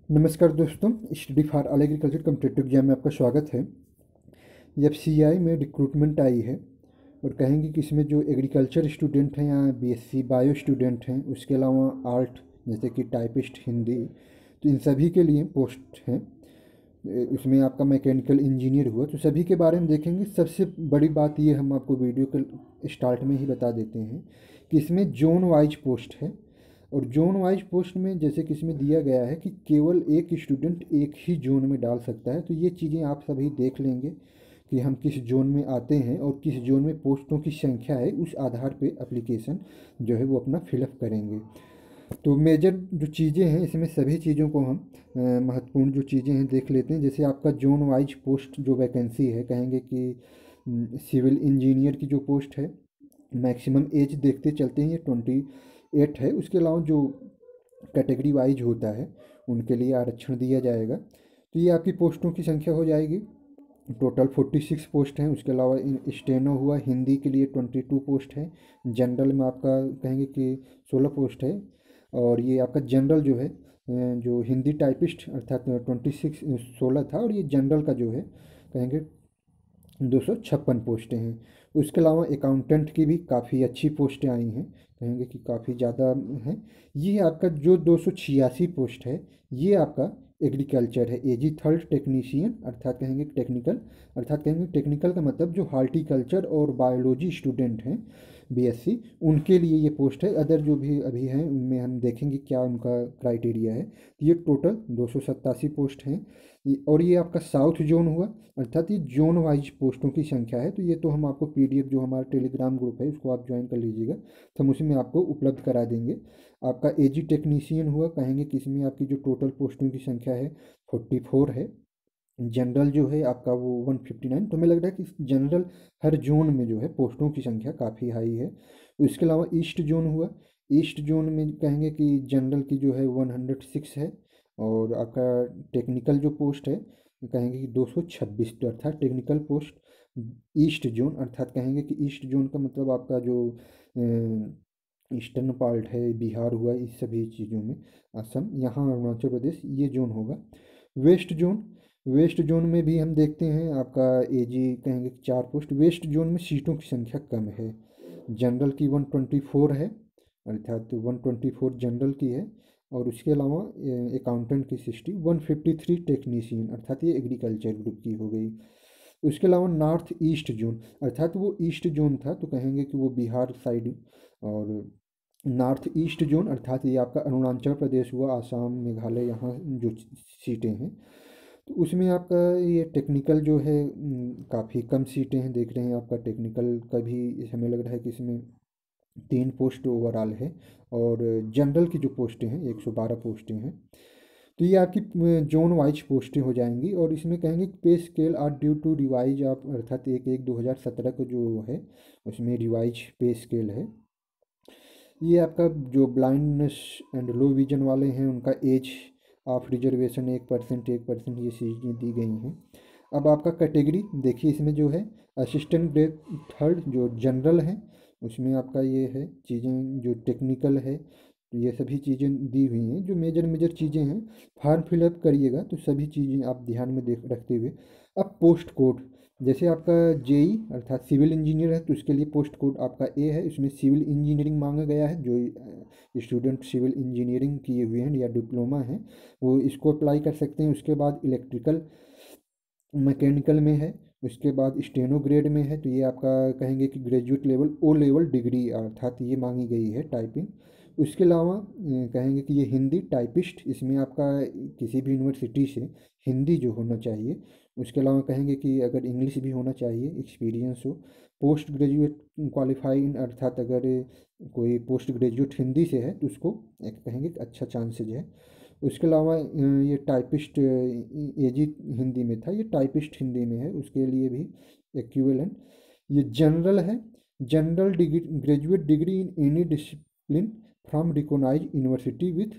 नमस्कार दोस्तों, study for all agriculture competitive exam में आपका स्वागत है। एफसीआई में रिक्रूटमेंट आई है और कहेंगे कि इसमें जो एग्रीकल्चर स्टूडेंट हैं या बीएससी बायो स्टूडेंट हैं, उसके अलावा आर्ट जैसे कि टाइपिस्ट हिंदी, तो इन सभी के लिए पोस्ट हैं। उसमें आपका मैकेनिकल इंजीनियर हुआ, तो सभी के बारे में देखेंगे। सबसे बड़ी बात ये हम आपको वीडियो के स्टार्ट में ही बता देते हैं कि इसमें जोन वाइज पोस्ट है। और जोन वाइज पोस्ट में जैसे कि इसमें दिया गया है कि केवल एक स्टूडेंट एक ही जोन में डाल सकता है। तो ये चीज़ें आप सभी देख लेंगे कि हम किस जोन में आते हैं और किस जोन में पोस्टों की संख्या है, उस आधार पे एप्लीकेशन जो है वो अपना फिलअप करेंगे। तो मेजर जो चीज़ें हैं इसमें सभी चीज़ों को हम महत्वपूर्ण जो चीज़ें हैं देख लेते हैं। जैसे आपका जोन वाइज पोस्ट जो वैकेंसी है, कहेंगे कि सिविल इंजीनियर की जो पोस्ट है, मैक्सिमम एज देखते चलते हैं ये 28 है। उसके अलावा जो कैटेगरी वाइज होता है उनके लिए आरक्षण दिया जाएगा। तो ये आपकी पोस्टों की संख्या हो जाएगी। टोटल 46 पोस्ट हैं। उसके अलावा स्टेनो हुआ, हिंदी के लिए 22 पोस्ट है। जनरल में आपका कहेंगे कि 16 पोस्ट है। और ये आपका जनरल जो है, जो हिंदी टाइपिस्ट अर्थात 26 16 था, और ये जनरल का जो है कहेंगे 256 पोस्टें हैं। उसके अलावा अकाउंटेंट की भी काफ़ी अच्छी पोस्टें आई हैं, कहेंगे कि काफ़ी ज़्यादा हैं। ये आपका जो 286 पोस्ट है, ये आपका एग्रीकल्चर है। एजी थर्ड टेक्नीशियन अर्थात कहेंगे टेक्निकल, अर्थात कहेंगे टेक्निकल का मतलब जो हार्टिकल्चर और बायोलॉजी स्टूडेंट हैं बीएससी, उनके लिए ये पोस्ट है। अदर जो भी अभी हैं उनमें हम देखेंगे क्या उनका क्राइटेरिया है। तो ये टोटल 287 पोस्ट हैं। और ये आपका साउथ जोन हुआ, अर्थात ये जोन वाइज पोस्टों की संख्या है। तो ये तो हम आपको पीडीएफ जो हमारा टेलीग्राम ग्रुप है उसको आप ज्वाइन कर लीजिएगा, तो हम उसमें आपको उपलब्ध करा देंगे। आपका एजी टेक्नीशियन हुआ, कहेंगे कि इसमें आपकी जो टोटल पोस्टों की संख्या है 44 है। जनरल जो है आपका वो 159। तो हमें लग रहा है कि जनरल हर जोन में जो है पोस्टों की संख्या काफ़ी हाई है। इसके अलावा ईस्ट जोन हुआ, ईस्ट जोन में कहेंगे कि जनरल की जो है 106 है। और आपका टेक्निकल जो पोस्ट है कहेंगे कि 226, तो अर्थात टेक्निकल पोस्ट ईस्ट जोन, अर्थात कहेंगे कि ईस्ट जोन का मतलब आपका जो ईस्टर्न पार्ट है, बिहार हुआ, इस सभी चीज़ों में असम, यहाँ अरुणाचल प्रदेश, ये जोन होगा। वेस्ट जोन, वेस्ट जोन में भी हम देखते हैं आपका एजी कहेंगे कि 4 पोस्ट। वेस्ट जोन में सीटों की संख्या कम है। जनरल की 124 है, अर्थात 124 जनरल की है। और उसके अलावा अकाउंटेंट की 60, 153 टेक्नीशियन, अर्थात ये एग्रीकल्चर ग्रुप की हो गई। उसके अलावा नॉर्थ ईस्ट जोन, अर्थात वो ईस्ट जोन था तो कहेंगे कि वो बिहार साइड। और नॉर्थ ईस्ट जोन अर्थात ये आपका अरुणाचल प्रदेश हुआ, आसाम, मेघालय, यहाँ जो सीटें हैं। तो उसमें आपका ये टेक्निकल जो है काफ़ी कम सीटें हैं, देख रहे हैं आपका टेक्निकल का भी हमें लग रहा है कि इसमें 3 पोस्ट ओवरऑल है। और जनरल की जो पोस्टें हैं 112 पोस्टें हैं। तो ये आपकी जोन वाइज पोस्टें हो जाएंगी। और इसमें कहेंगे pay scale are due to revise आप, अर्थात 1/1/2017 को जो है उसमें रिवाइज पे स्केल है। ये आपका जो ब्लाइंडनेस एंड लो विजन वाले हैं उनका एज ऑफ रिजर्वेशन 1%, ये चीज़ें दी गई हैं। अब आपका कैटेगरी देखिए, इसमें जो है असिस्टेंट ग्रेड थर्ड जो जनरल है, उसमें आपका ये है चीज़ें जो टेक्निकल है। तो ये सभी चीज़ें दी हुई हैं जो मेजर मेजर चीज़ें हैं। फॉर्म फिलअप करिएगा तो सभी चीज़ें आप ध्यान में देख रखते हुए। अब पोस्ट कोड, जैसे आपका जेई अर्थात सिविल इंजीनियर है तो उसके लिए पोस्ट कोड आपका ए है। इसमें सिविल इंजीनियरिंग मांगा गया है। जो स्टूडेंट सिविल इंजीनियरिंग किए हुए हैं या डिप्लोमा है वो इसको अप्लाई कर सकते हैं। उसके बाद इलेक्ट्रिकल मैकेनिकल में है। उसके बाद स्टेनो ग्रेड में है, तो ये आपका कहेंगे कि graduate level O level degree अर्थात ये मांगी गई है टाइपिंग। उसके अलावा कहेंगे कि ये हिंदी टाइपिस्ट, इसमें आपका किसी भी यूनिवर्सिटी से हिंदी जो होना चाहिए। उसके अलावा कहेंगे कि अगर इंग्लिश भी होना चाहिए, एक्सपीरियंस हो। पोस्ट ग्रेजुएट क्वालिफाइंग, अर्थात अगर कोई पोस्ट ग्रेजुएट हिंदी से है तो उसको एक कहेंगे कि अच्छा चांसेज है। उसके अलावा ये टाइपिस्ट एजी हिंदी में था, ये टाइपिस्ट हिंदी में है, उसके लिए भी इक्विवेलेंट। ये जनरल है, general degree graduate degree in any discipline from recognise university with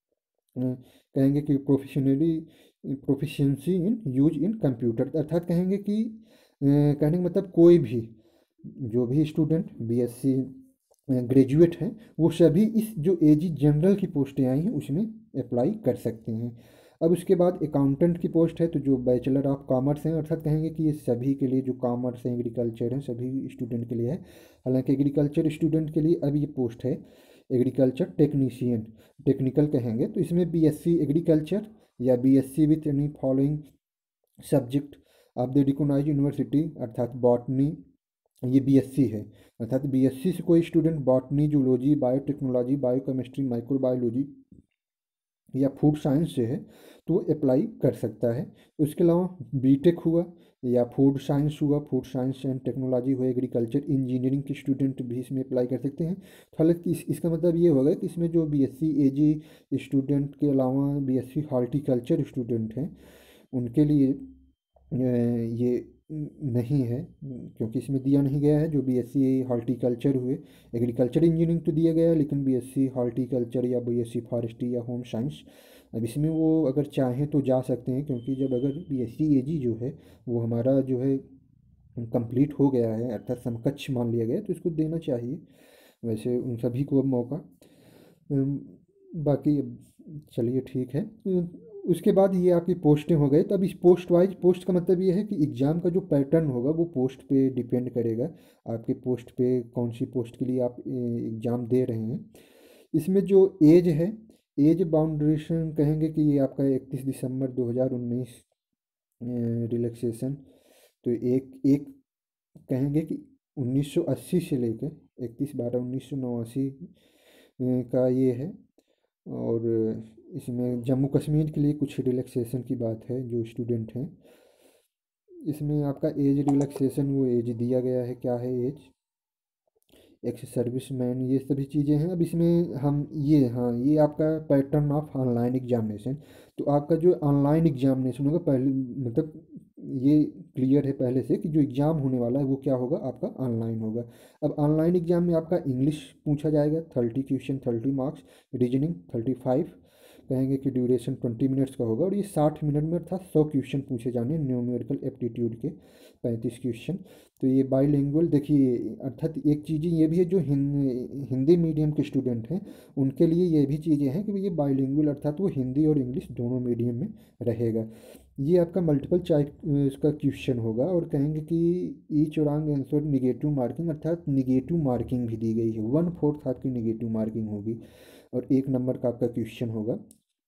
कहेंगे कि proficiency in use in computer, अर्थात कहेंगे कि कहने का मतलब कोई भी जो भी स्टूडेंट बीएससी ग्रेजुएट हैं वो सभी इस जो एजी जनरल की पोस्टें आई हैं उसमें अप्लाई कर सकते हैं। अब उसके बाद अकाउंटेंट की पोस्ट है, तो जो बैचलर ऑफ कॉमर्स हैं, अर्थात कहेंगे कि ये सभी के लिए जो कॉमर्स है, एग्रीकल्चर है, सभी स्टूडेंट के लिए है। हालांकि एग्रीकल्चर स्टूडेंट के लिए अब ये पोस्ट है एग्रीकल्चर टेक्नीशियन, टेक्निकल कहेंगे। तो इसमें बीएससी एग्रीकल्चर या BSc with any following subject of the recognised university, अर्थात बॉटनी, ये बीएससी है। अर्थात बीएससी से कोई student botany, zoology, biotechnology, biochemistry, microbiology या फूड साइंस से है तो वो अप्लाई कर सकता है। उसके अलावा बीटेक हुआ या फूड साइंस हुआ, फूड साइंस एंड टेक्नोलॉजी हुआ, एग्रीकल्चर इंजीनियरिंग के स्टूडेंट भी इसमें अप्लाई कर सकते हैं। तो हालांकि इसका मतलब ये होगा कि इसमें जो बीएससी एजी स्टूडेंट के अलावा बीएससी हॉर्टिकल्चर स्टूडेंट हैं उनके लिए ये नहीं है, क्योंकि इसमें दिया नहीं गया है। जो बीएससी हॉर्टिकल्चर हुए, एग्रीकल्चर इंजीनियरिंग तो दिया गया है, लेकिन बीएससी हॉर्टिकल्चर या बीएससी फॉरेस्ट्री या होम साइंस, अब इसमें वो अगर चाहें तो जा सकते हैं, क्योंकि जब अगर बीएससी एजी जो है वो हमारा जो है कंप्लीट हो गया है, अर्थात समकक्ष मान लिया गया, तो इसको देना चाहिए वैसे उन सभी को अब मौका। अम, बाकी अब चलिए ठीक है। उसके बाद ये आपकी पोस्टें हो गए। तो अब इस पोस्ट वाइज, पोस्ट का मतलब ये है कि एग्ज़ाम का जो पैटर्न होगा वो पोस्ट पे डिपेंड करेगा, आपके पोस्ट पे कौन सी पोस्ट के लिए आप एग्ज़ाम दे रहे हैं। इसमें जो एज है, एज बाउंड्रेशन कहेंगे कि ये आपका 31 दिसंबर 2019 रिलैक्सेशन। तो एक एक कहेंगे कि 1980 से लेकर 31/12/1989 का ये है। और इसमें जम्मू कश्मीर के लिए कुछ रिलैक्सेशन की बात है जो स्टूडेंट हैं। इसमें आपका एज रिलैक्सेशन, वो एज दिया गया है, क्या है एज, एक्स सर्विस मैन, ये सभी चीज़ें हैं। अब इसमें हम ये, हाँ, ये आपका पैटर्न ऑफ ऑनलाइन एग्जामिनेशन। तो आपका जो ऑनलाइन एग्जामिनेशन होगा पहले, मतलब ये क्लियर है पहले से कि जो एग्ज़ाम होने वाला है वो क्या होगा, आपका ऑनलाइन होगा। अब ऑनलाइन एग्ज़ाम में आपका इंग्लिश पूछा जाएगा, 30 क्वेश्चन, 30 मार्क्स, रीजनिंग 35, कहेंगे कि ड्यूरेशन 20 मिनट्स का होगा, और ये 60 मिनट में अर्थात 100 क्वेश्चन पूछे जाने हैं, न्यूमेरिकल एप्टीट्यूड के 35 क्वेश्चन। तो ये बाईलिंगुअल, देखिए अर्थात एक चीज़ ये भी है जो हिंदी मीडियम के स्टूडेंट हैं उनके लिए ये भी चीज़ें हैं कि ये बाईलिंगुअल, अर्थात वो हिंदी और इंग्लिश दोनों मीडियम में रहेगा। ये आपका मल्टीपल चॉइस इसका क्वेश्चन होगा, और कहेंगे कि each wrong answer negative marking, अर्थात निगेटिव मार्किंग भी दी गई है, 1/4 आपकी निगेटिव मार्किंग होगी, और 1 नंबर का आपका क्वेश्चन होगा।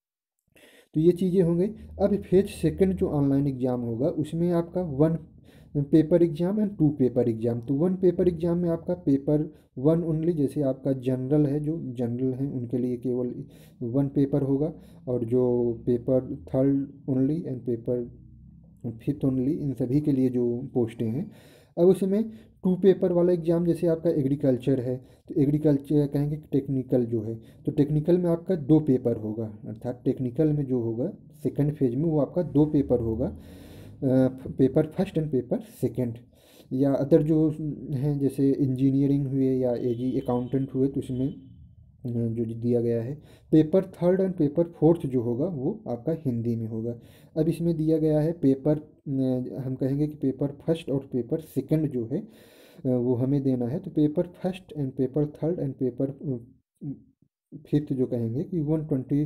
तो ये चीज़ें होंगी। अब फेज सेकंड जो ऑनलाइन एग्ज़ाम होगा उसमें आपका 1 paper exam and 2 paper exam. तो 1 पेपर एग्ज़ाम में आपका पेपर 1 ओनली, जैसे आपका जनरल है, जो जनरल हैं उनके लिए केवल 1 पेपर होगा, और जो paper third only and paper fifth only, इन सभी के लिए जो पोस्टें हैं। अब उसमें 2 पेपर वाला एग्ज़ाम, जैसे आपका एग्रीकल्चर है, तो एग्रीकल्चर कहेंगे टेक्निकल जो है, तो टेक्निकल में आपका 2 पेपर होगा, अर्थात टेक्निकल में जो होगा सेकंड फेज में वो आपका 2 पेपर होगा, paper first and paper second. या अदर जो हैं जैसे इंजीनियरिंग हुए या एजी अकाउंटेंट हुए, तो उसमें जो दिया गया है paper third and paper fourth जो होगा वो आपका हिंदी में होगा। अब इसमें दिया गया है पेपर, हम कहेंगे कि पेपर फर्स्ट और पेपर सेकंड जो है वो हमें देना है। तो paper first and paper third and paper fifth जो कहेंगे कि 120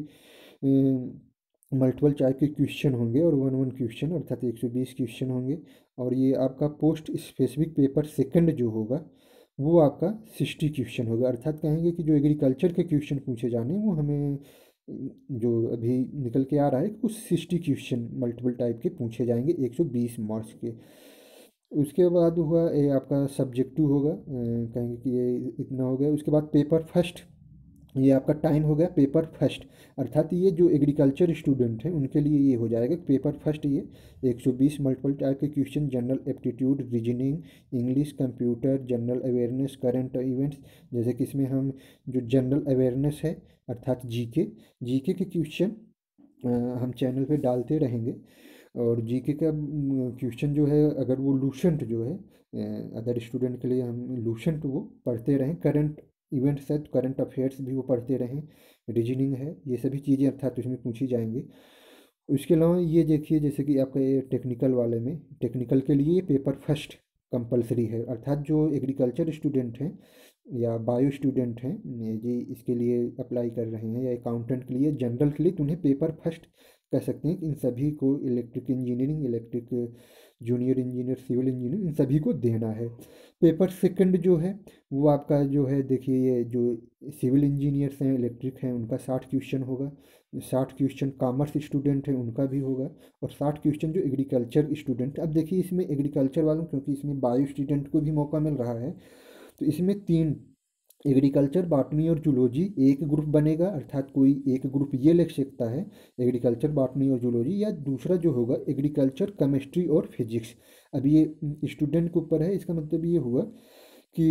मल्टीपल चॉइस के क्वेश्चन होंगे, और 1 क्वेश्चन, अर्थात 120 क्वेश्चन होंगे। और ये आपका पोस्ट स्पेसिफिक पेपर सेकंड जो होगा वो आपका 60 क्वेश्चन होगा, अर्थात कहेंगे कि जो एग्रीकल्चर के क्वेश्चन पूछे जाने वो हमें जो अभी निकल के आ रहा है कुछ 60 क्वेश्चन मल्टीपल टाइप के पूछे जाएंगे 120 मार्क्स के। उसके बाद हुआ ये आपका सब्जेक्टिव होगा, कहेंगे कि ये इतना हो गया। उसके बाद पेपर फर्स्ट, ये आपका टाइम हो गया पेपर फर्स्ट, अर्थात ये जो एग्रीकल्चर स्टूडेंट हैं उनके लिए ये हो जाएगा पेपर फर्स्ट, ये 120 मल्टीपल टाइप के question, general aptitude, reasoning, English, computer, general awareness, current events. जैसे कि इसमें हम जो जनरल अवेयरनेस है, अर्थात जीके, जीके के क्वेश्चन हम चैनल पे डालते रहेंगे। और जीके का क्वेश्चन जो है, अगर वो लूसेंट जो है अदर स्टूडेंट के लिए हम लूसेंट वो पढ़ते रहें, करंट इवेंट्स है तो करंट अफेयर्स भी वो पढ़ते रहें, रीजनिंग है, ये सभी चीज़ें अर्थात उसमें पूछी जाएंगी। उसके अलावा ये देखिए जैसे कि आपका ये टेक्निकल वाले में, टेक्निकल के लिए ये पेपर फर्स्ट कंपलसरी है, अर्थात जो एग्रीकल्चर स्टूडेंट हैं या बायो स्टूडेंट हैं ये जी इसके लिए अप्लाई कर रहे हैं, या अकाउंटेंट के लिए, जनरल के लिए, तो उन्हें पेपर फर्स्ट कह सकते हैं कि इन सभी को electric engineering, electric junior engineer, civil engineer, इन सभी को देना है। पेपर सेकंड जो है वो आपका जो है, देखिए ये जो सिविल इंजीनियर्स हैं, इलेक्ट्रिक हैं, उनका 60 क्वेश्चन होगा। 60 क्वेश्चन कॉमर्स स्टूडेंट है उनका भी होगा, और 60 क्वेश्चन जो एग्रीकल्चर स्टूडेंट। अब देखिए इसमें एग्रीकल्चर वालों, क्योंकि इसमें बायो स्टूडेंट को भी मौका मिल रहा है, तो इसमें तीन, एग्रीकल्चर, बॉटनी और जूलॉजी एक ग्रुप बनेगा, अर्थात कोई एक ग्रुप ये लिख सकता है एग्रीकल्चर, बॉटनी और जूलॉजी, या दूसरा जो होगा एग्रीकल्चर, केमिस्ट्री और फिजिक्स। अब ये स्टूडेंट के ऊपर है। इसका मतलब ये हुआ कि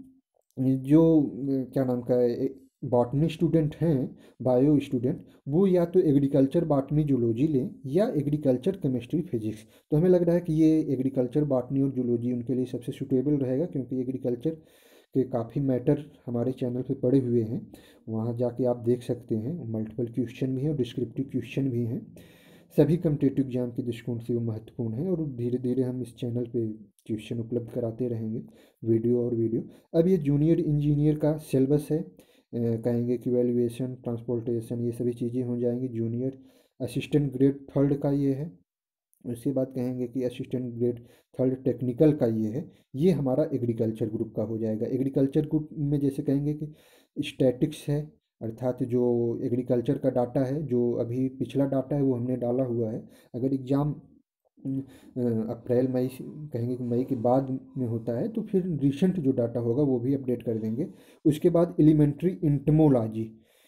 जो क्या नाम का है, बॉटनी स्टूडेंट हैं, बायो स्टूडेंट, वो या तो एग्रीकल्चर, बॉटनी, जूलॉजी लें, या एग्रीकल्चर, केमिस्ट्री, फिजिक्स। तो हमें लग रहा है कि ये एग्रीकल्चर, बॉटनी और जूलॉजी उनके लिए सबसे सूटेबल रहेगा, क्योंकि एग्रीकल्चर के काफ़ी मैटर हमारे चैनल पे पड़े हुए हैं, वहाँ जाके आप देख सकते हैं। मल्टीपल क्वेश्चन भी हैं और डिस्क्रिप्टिव क्वेश्चन भी हैं। सभी कम्पिटिटिव एग्जाम के दृष्टिकोण से वो महत्वपूर्ण है, और धीरे धीरे हम इस चैनल पे ट्यूशन उपलब्ध कराते रहेंगे, वीडियो और वीडियो। अब ये जूनियर इंजीनियर का सिलेबस है। कहेंगे कि वैल्यूएशन, ट्रांसपोर्टेशन, ये सभी चीज़ें हो जाएंगी। जूनियर असिस्टेंट ग्रेड थर्ड का ये है। उसके बाद कहेंगे कि असिस्टेंट ग्रेड थर्ड टेक्निकल का ये है। ये हमारा एग्रीकल्चर ग्रुप का हो जाएगा। एग्रीकल्चर ग्रुप में जैसे कहेंगे कि स्टैटिक्स है, अर्थात जो एग्रीकल्चर का डाटा है, जो अभी पिछला डाटा है वो हमने डाला हुआ है। अगर एग्ज़ाम अप्रैल मई कहेंगे कि मई के बाद में होता है, तो फिर रिसेंट जो डाटा होगा वो भी अपडेट कर देंगे। उसके बाद एलिमेंट्री इंटमोलॉजी,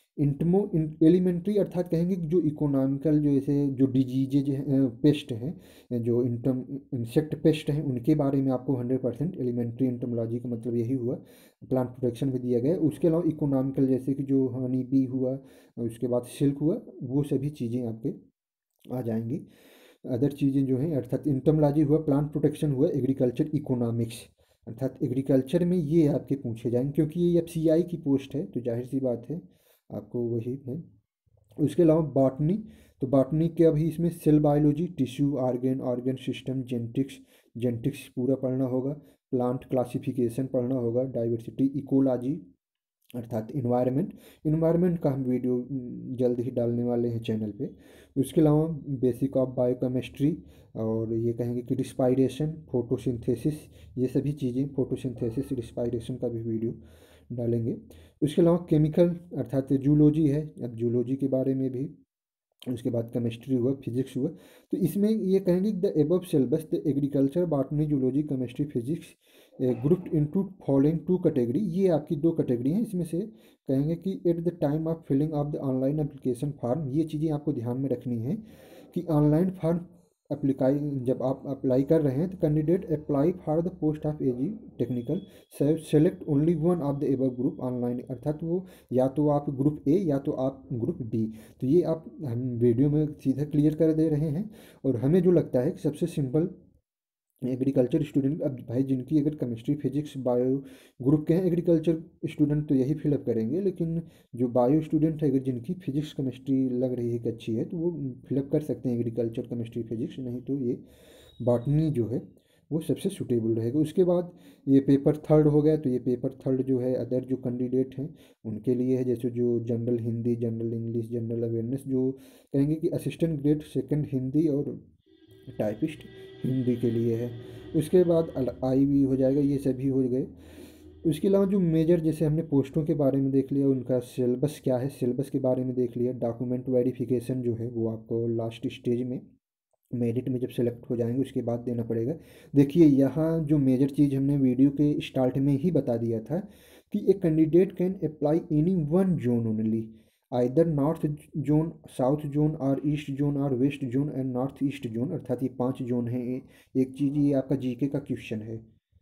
एलिमेंट्री अर्थात कहेंगे कि जो इकोनॉमिकल, जो ऐसे जो डिजीजेज पेस्ट हैं, जो इंसेक्ट पेस्ट हैं, उनके बारे में आपको 100% एलिमेंट्री इंटमोलॉजी का मतलब यही हुआ। प्लांट प्रोटेक्शन भी दिया गया है। उसके अलावा इकोनॉमिकल, जैसे कि जो हनी बी हुआ, उसके बाद सिल्क हुआ, वो सभी चीज़ें आपके आ जाएंगी। अदर चीज़ें जो हैं, अर्थात इंटमोलॉजी हुआ, प्लांट प्रोटेक्शन हुआ, एग्रीकल्चर इकोनॉमिक्स, अर्थात एग्रीकल्चर में ये आपके पूछे जाएंगे, क्योंकि ये एफसीआई की पोस्ट है, तो जाहिर सी बात है आपको वही है। उसके अलावा बॉटनी, तो बॉटनी के अभी इसमें cell biology, tissue, organ, organ system, genetics, genetics पूरा पढ़ना होगा। प्लांट क्लासिफिकेशन पढ़ना होगा। डाइवर्सिटी, इकोलॉजी, अर्थात इन्वायरमेंट, इन्वायरमेंट का हम वीडियो जल्द ही डालने वाले हैं चैनल पे। उसके अलावा बेसिक ऑफ बायोकेमिस्ट्री, और ये कहेंगे कि रिस्पायरेशन, फोटोसिंथेसिस, ये सभी चीज़ें, फोटोसिंथेसिस, रिस्पायरेशन का भी वीडियो डालेंगे। उसके अलावा केमिकल, अर्थात जूलॉजी है, अब जूलॉजी के बारे में भी। उसके बाद केमिस्ट्री हुआ, फिजिक्स हुआ। तो इसमें ये कहेंगे the above syllabus, the agriculture, botany, zoology, chemistry, physics grouped into following two category. ये आपकी दो कैटेगरी हैं। इसमें से कहेंगे कि at the time of filling of the online application form, ये चीज़ें आपको ध्यान में रखनी है कि ऑनलाइन फॉर्म अप्लाई, जब आप अप्लाई कर रहे हैं, तो candidate apply for the post of AG technical select only one of the above group online, अर्थात वो या तो आप ग्रुप ए या तो आप ग्रुप बी। तो ये आप हम वीडियो में सीधा क्लियर कर दे रहे हैं। और हमें जो लगता है कि सबसे सिंपल एग्रीकल्चर स्टूडेंट, अब भाई जिनकी अगर केमिस्ट्री, फिजिक्स, बायो ग्रुप के हैं एग्रीकल्चर स्टूडेंट, तो यही फिलअप करेंगे। लेकिन जो बायो स्टूडेंट है, अगर जिनकी फिजिक्स केमिस्ट्री लग रही है कि अच्छी है, तो वो फिलअप कर सकते हैं एग्रीकल्चर, केमिस्ट्री, फिजिक्स। नहीं तो ये बॉटनी जो है वो सबसे सूटेबल रहेगा। उसके बाद ये पेपर थर्ड हो गया। तो ये पेपर थर्ड जो है अदर जो कैंडिडेट हैं उनके लिए है, जैसे जो general Hindi, general English, general awareness, जो कहेंगे कि असिस्टेंट ग्रेड सेकंड हिंदी और टाइपिस्ट हिंदी के लिए है। उसके बाद आई भी हो जाएगा, ये सभी हो गए। उसके अलावा जो मेजर, जैसे हमने पोस्टों के बारे में देख लिया, उनका सिलेबस क्या है, सिलेबस के बारे में देख लिया। डॉक्यूमेंट वेरिफिकेशन जो है वो आपको लास्ट स्टेज में, मेरिट में जब सेलेक्ट हो जाएंगे उसके बाद देना पड़ेगा। देखिए यहाँ जो मेजर चीज़ हमने वीडियो के स्टार्ट में ही बता दिया था कि एक candidate can apply any one zone only, either north zone, south zone, और ईस्ट जोन, और west zone and north east zone, अर्थात ये 5 जोन हैं। एक चीज़ ये आपका जीके का क्वेश्चन है,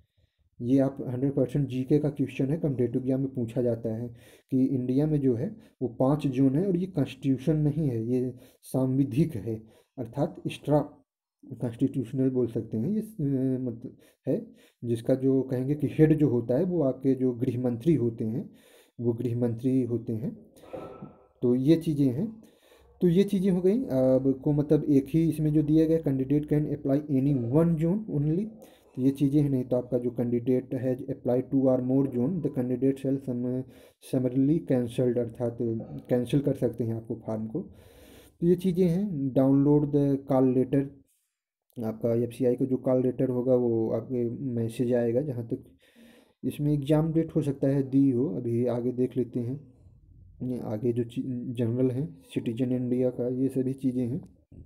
ये आप 100% जीके का क्वेश्चन है, कम्पिटिटिव एग्जाम में पूछा जाता है कि इंडिया में जो है वो 5 जोन है, और ये कॉन्स्टिट्यूशन नहीं है, ये सांविधिक है, अर्थात एक्स्ट्रा कॉन्स्टिट्यूशनल बोल सकते हैं। ये मतलब है, जिसका जो कहेंगे कि हेड जो होता है वो आपके जो गृह मंत्री होते हैं, वो गृह मंत्री होते हैं। तो ये चीज़ें हैं। तो ये चीज़ें हो गई। अब को मतलब एक ही इसमें जो दिया गया, candidate can apply any one zone only, तो ये चीज़ें हैं। नहीं तो आपका जो कैंडिडेट है apply to or more zone, the candidate shall summarily cancelled, अर्थात कैंसिल कर सकते हैं आपको फॉर्म को। तो ये चीज़ें हैं। डाउनलोड द कॉल लेटर, आपका एफसीआई का जो कॉल लेटर होगा वो आपके मैसेज आएगा। जहाँ तक इसमें एग्ज़ाम डेट हो सकता है दी हो, अभी आगे देख लेते हैं। ये आगे जो जनरल है, सिटीजन इंडिया का, ये सभी चीज़ें हैं।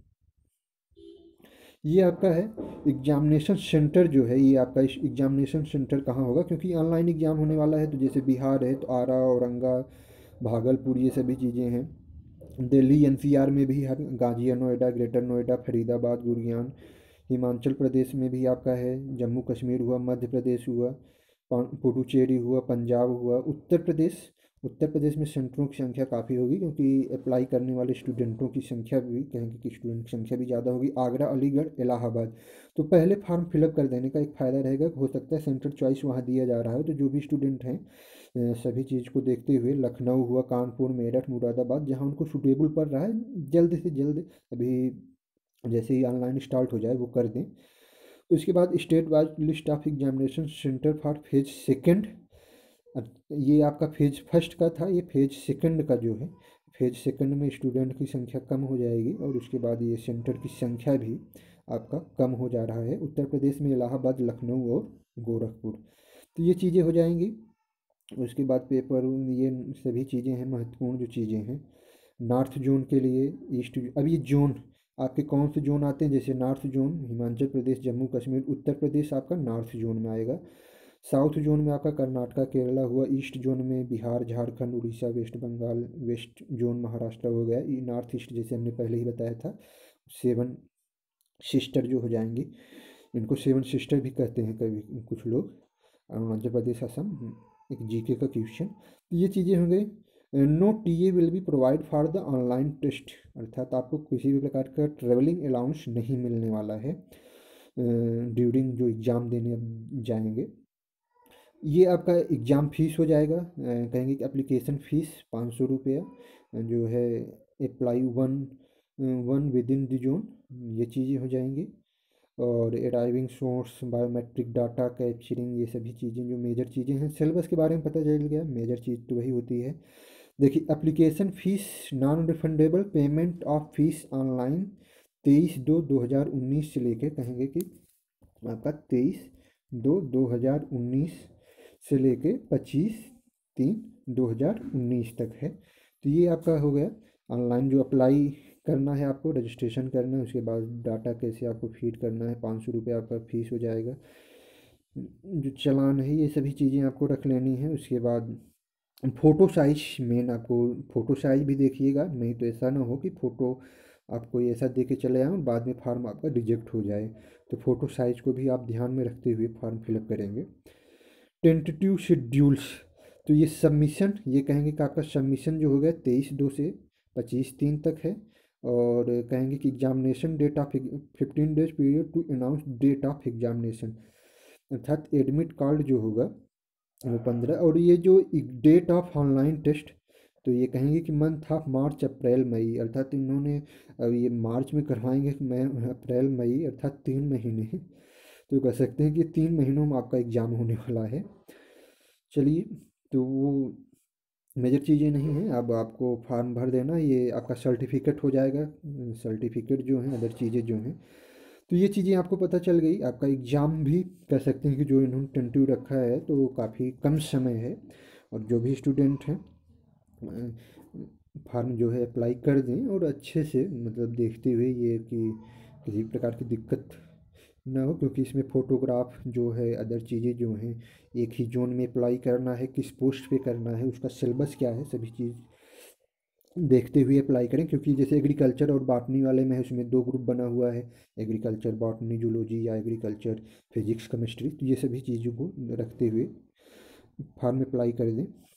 ये आपका है एग्जामिनेशन सेंटर जो है, ये आपका एग्जामिनेशन सेंटर कहाँ होगा, क्योंकि ऑनलाइन एग्ज़ाम होने वाला है। तो जैसे बिहार है तो आरा, औरंगा, भागलपुर, ये सभी चीज़ें हैं। दिल्ली एनसीआर में भी है, गाजिया, नोएडा, ग्रेटर नोएडा, फरीदाबाद, गुड़गांव। हिमाचल प्रदेश में भी आपका है, जम्मू कश्मीर हुआ, मध्य प्रदेश हुआ, पुडुचेरी हुआ, पंजाब हुआ। उत्तर प्रदेश में सेंटरों की संख्या काफ़ी होगी, क्योंकि अप्लाई करने वाले स्टूडेंटों की संख्या भी, कहेंगे कि स्टूडेंट की संख्या भी ज़्यादा होगी। आगरा, अलीगढ़, इलाहाबाद। तो पहले फॉर्म फिलअप कर देने का एक फ़ायदा रहेगा, हो सकता है सेंटर चॉइस वहाँ दिया जा रहा है। तो जो भी स्टूडेंट हैं सभी चीज़ को देखते हुए, लखनऊ हुआ, कानपुर, मेरठ, मुरादाबाद, जहाँ उनको सूटेबल पड़ रहा है, जल्द से जल्द अभी जैसे ही ऑनलाइन स्टार्ट हो जाए वो कर दें। उसके बाद state wise list of examination center for phase second. ये आपका फेज फर्स्ट का था, ये फेज सेकंड का जो है, फेज सेकंड में स्टूडेंट की संख्या कम हो जाएगी, और उसके बाद ये सेंटर की संख्या भी आपका कम हो जा रहा है। उत्तर प्रदेश में इलाहाबाद, लखनऊ और गोरखपुर। तो ये चीज़ें हो जाएंगी। उसके बाद पेपर, ये सभी चीज़ें हैं महत्वपूर्ण जो चीज़ें हैं। नॉर्थ जोन के लिए, ईस्ट, अब ये जोन आपके कौन से जोन आते हैं, जैसे नॉर्थ जोन हिमाचल प्रदेश, जम्मू कश्मीर, उत्तर प्रदेश आपका नॉर्थ जोन में आएगा। साउथ जोन में आपका कर्नाटका, केरला हुआ। ईस्ट जोन में Bihar, Jharkhand, Orissa, West Bengal. West zone Maharashtra हो गया। ये नॉर्थ ईस्ट जैसे हमने पहले ही बताया था, सेवन सिस्टर जो हो जाएंगी, इनको सेवन सिस्टर भी कहते हैं कभी कुछ लोग। अरुणाचल प्रदेश, असम। एक जीके का क्वेश्चन। तो ये चीज़ें हो गई। No TA will be provide for the online test, अर्थात आपको किसी भी प्रकार का ट्रेवलिंग अलाउंस नहीं मिलने वाला है ड्यूरिंग जो एग्ज़ाम देने जाएंगे। ये आपका एग्ज़ाम फीस हो जाएगा, कहेंगे कि एप्लीकेशन फ़ीस 500 रुपया जो है, apply one one within the zone, ये चीज़ें हो जाएंगी। और arriving source, biometric data capturing, ये सभी चीज़ें जो मेजर चीज़ें हैं। सिलेबस के बारे में पता चल गया, मेजर चीज़ तो वही होती है। देखिए, application fees non refundable, payment of fees online 23/2/2019 से लेके, कहेंगे कि आपका 23/2/2019 से लेके 25/3/2019 तक है। तो ये आपका हो गया ऑनलाइन जो अप्लाई करना है, आपको रजिस्ट्रेशन करना है। उसके बाद डाटा कैसे आपको फीड करना है, 500 रुपये आपका फ़ीस हो जाएगा। जो चालान है, ये सभी चीज़ें आपको रख लेनी है। उसके बाद फ़ोटो साइज, मेन आपको फ़ोटो साइज भी देखिएगा, नहीं तो ऐसा ना हो कि फ़ोटो आपको ऐसा दे के चले आएँ, बाद में फार्म आपका रिजेक्ट हो जाए। तो फ़ोटो साइज़ को भी आप ध्यान में रखते हुए फॉर्म फिलअप करेंगे। टेंटेटिव शेड्यूल्स, तो ये सबमिशन, ये कहेंगे कि आपका सबमिशन जो हो गया 23/2 से 25/3 तक है। और कहेंगे कि examination date of 15 days period to announce date of examination, अर्थात एडमिट कार्ड जो होगा वो 15। और ये जो डेट ऑफ ऑनलाइन टेस्ट, तो ये कहेंगे कि मंथ ऑफ मार्च, अप्रैल, मई, अर्थात इन्होंने अब ये मार्च में करवाएंगे कि मैं अप्रैल मई, अर्थात 3 महीने। तो कह सकते हैं कि 3 महीनों में आपका एग्ज़ाम होने वाला है। चलिए, तो वो मेजर चीज़ें नहीं हैं। अब आपको फॉर्म भर देना, ये आपका सर्टिफिकेट हो जाएगा। सर्टिफिकेट जो है, अदर चीज़ें जो हैं, तो ये चीज़ें आपको पता चल गई। आपका एग्ज़ाम भी कह सकते हैं कि जो इन्होंने टेंटिव रखा है तो वो काफ़ी कम समय है। और जो भी स्टूडेंट हैं फार्म जो है अप्लाई कर दें, और अच्छे से मतलब देखते हुए ये कि किसी प्रकार की दिक्कत ना हो, क्योंकि इसमें फ़ोटोग्राफ जो है, अदर चीज़ें जो हैं, एक ही जोन में अप्लाई करना है, किस पोस्ट पे करना है, उसका सिलेबस क्या है, सभी चीज़ देखते हुए अप्लाई करें। क्योंकि जैसे एग्रीकल्चर और बॉटनी वाले में है, उसमें 2 ग्रुप बना हुआ है, एग्रीकल्चर बॉटनी जूलॉजी, या एग्रीकल्चर फिजिक्स केमिस्ट्री। तो ये सभी चीज़ों को रखते हुए फॉर्म अप्लाई कर दें।